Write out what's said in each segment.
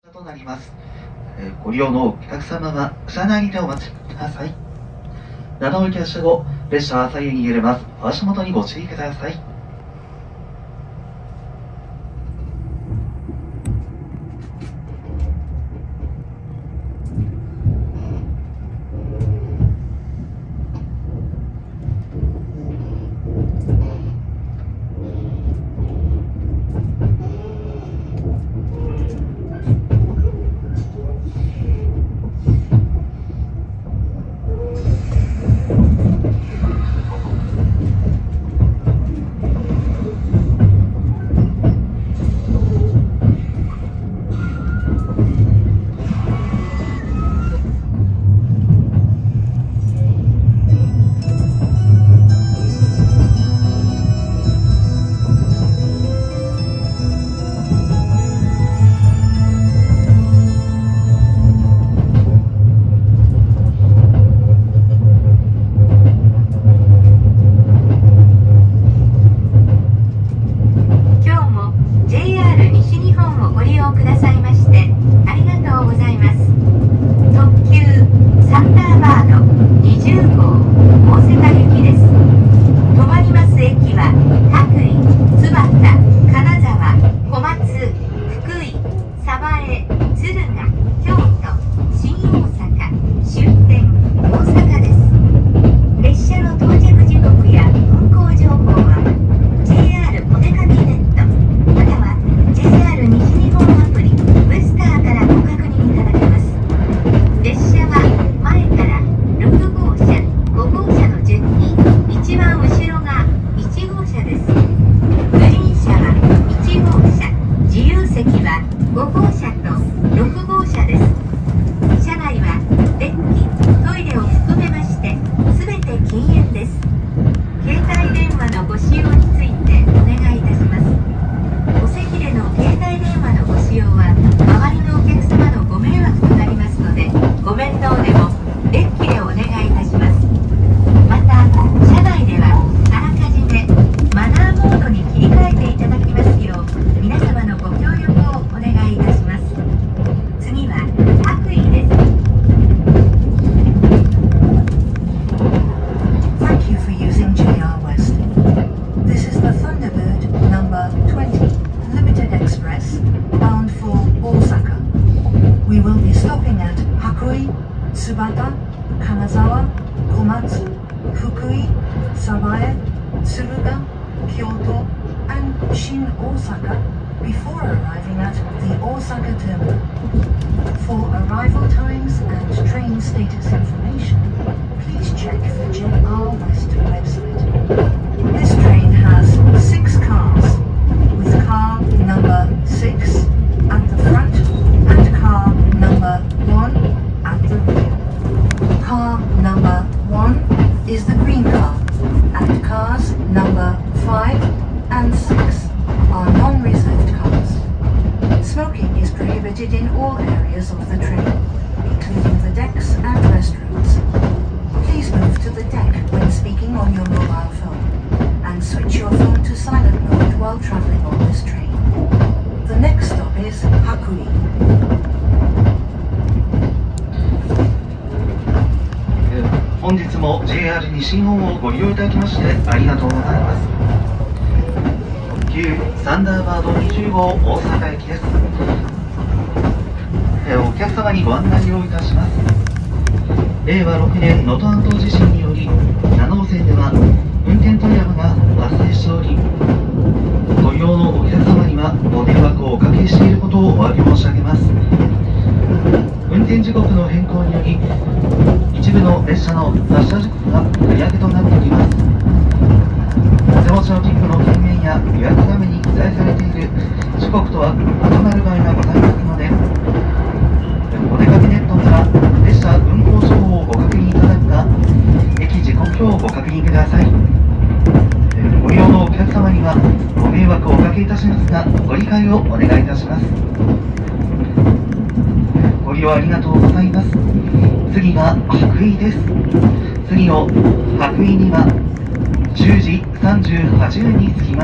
となります。ご利用のお客様は車内にてお待ちください。7号機発車後、列車は左右に揺れます。足元にご注意ください。本日も JR 西日本をご利用いただきましてありがとうございます。旧サンダーバード20号大阪駅です。お客様にご案内をいたします。令和6年能登半島地震により7号線では運転取りやめが発生しており、ご利用のお客様にはご迷惑をおかけしていることをお詫び申し上げます。運転時刻の変更により一部の列車の発車時刻が繰り上げとなっております。お手持ちの切符の券面や予約画面に記載されている時刻とは異なる場合がございますので、お出かけネットから列車運行情報をご確認いただくか、駅時刻表をご確認ください。ご利用のお客様にはご迷惑をおかけいたしますが、ご理解をお願いいたします。ご利用ありがとうございます。次が白衣です。次の白衣には10時38分に着きます。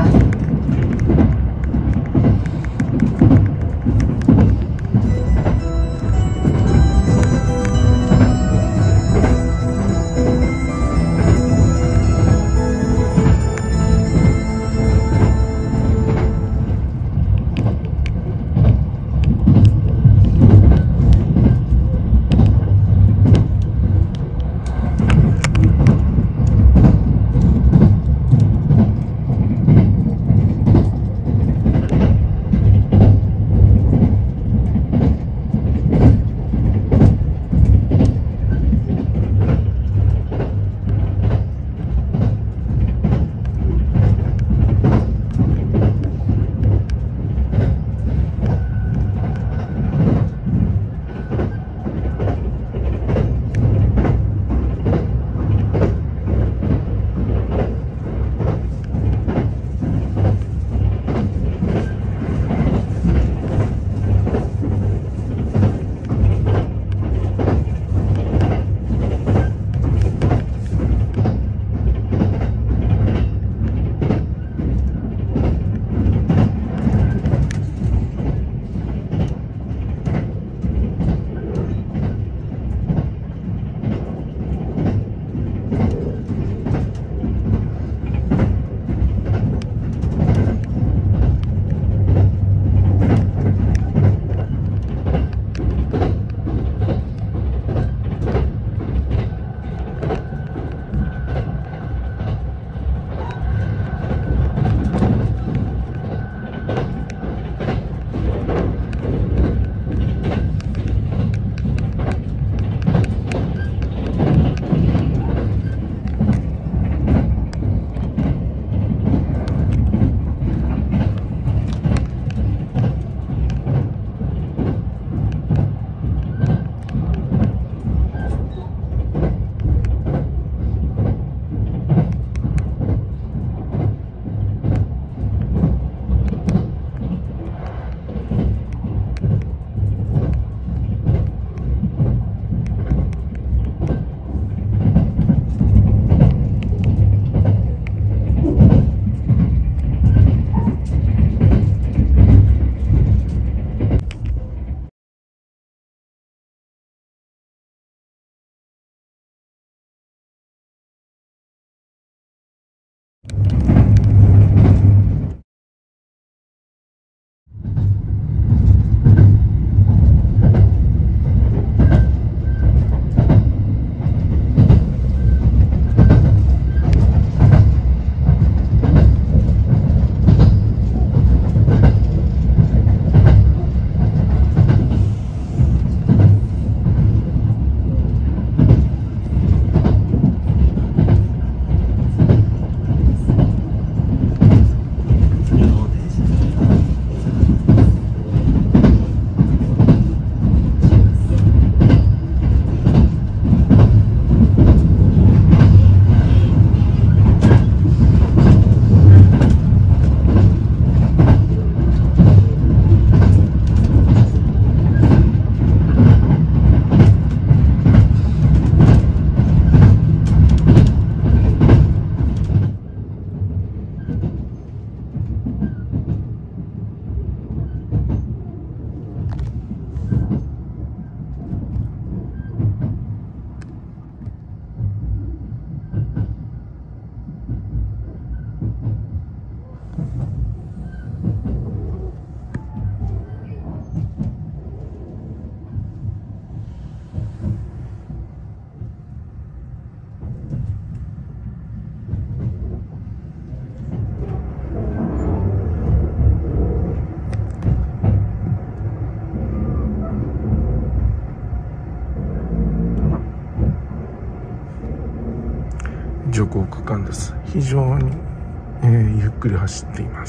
徐行区間です。非常に、ゆっくり走っています。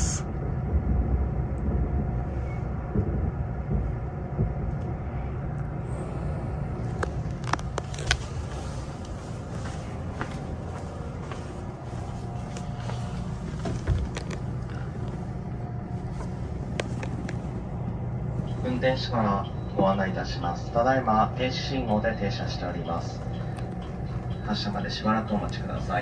運転士からご案内いたします。ただいま停止信号で停車しております。発車までしばらくお待ちください。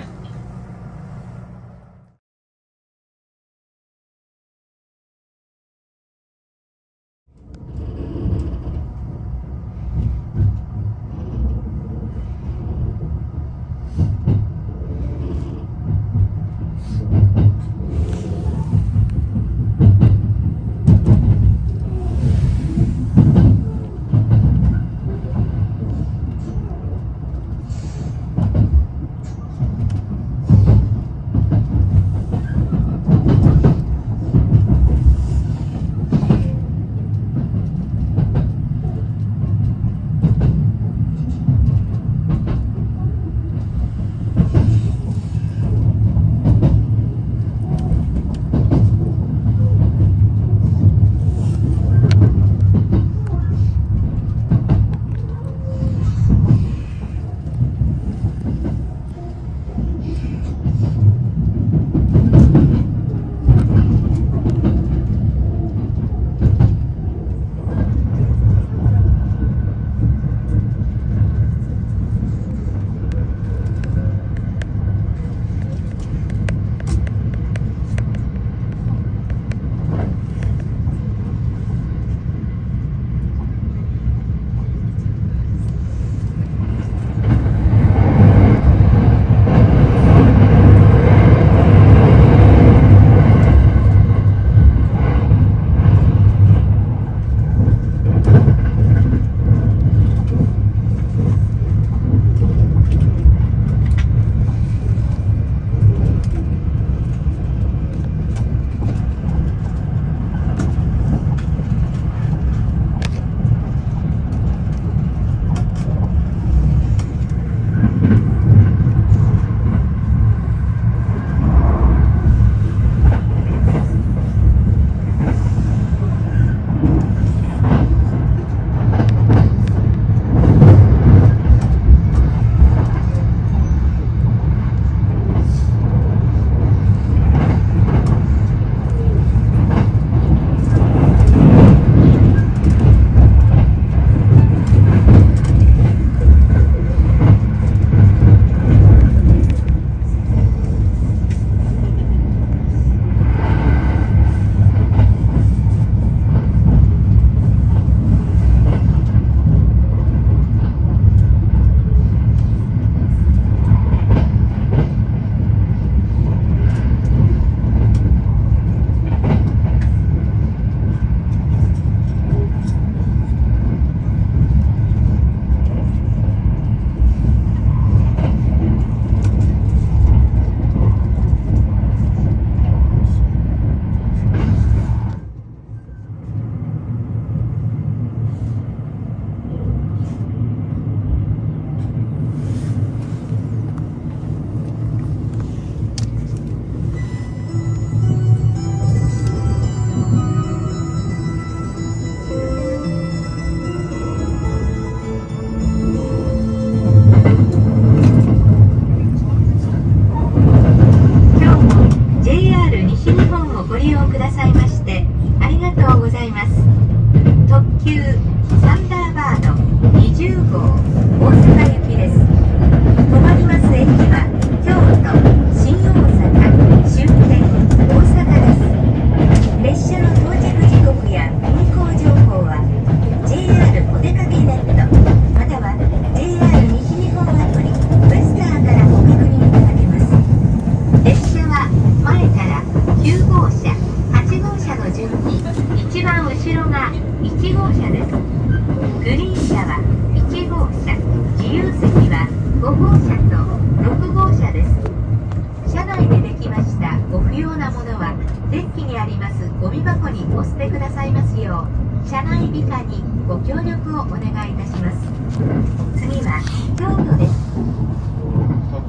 車内美化にご協力をお願いいたします。次は京都です。 特急サンダ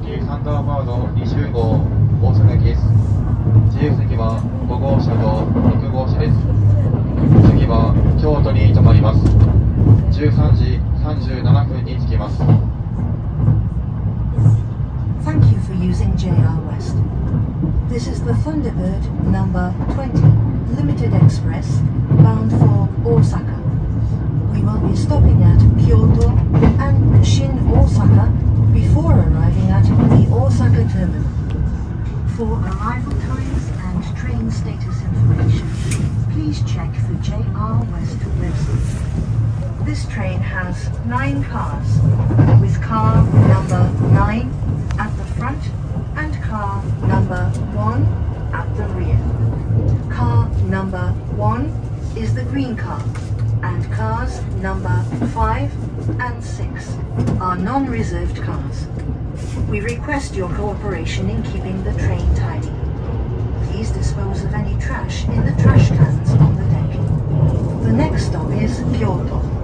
ダーバード20号大阪行きです。自由席は5号車と6号車です。次は京都に停まります。13時37分に着きます。 Thank you for using JR West. This is the Thunderbird number 20 Limited Express bound for Osaka. We will be stopping at Kyoto and Shin Osaka before arriving at the Osaka terminal. For arrival times and train status information, please check the JR West website. This train has 9 cars, with car number 9 at the front and car number 1 at the rear. Car number 1 is the green car, and cars number 5 and 6 are non-reserved cars. We request your cooperation in keeping the train tidy. Please dispose of any trash in the trash cans on the deck. The next stop is Kyoto.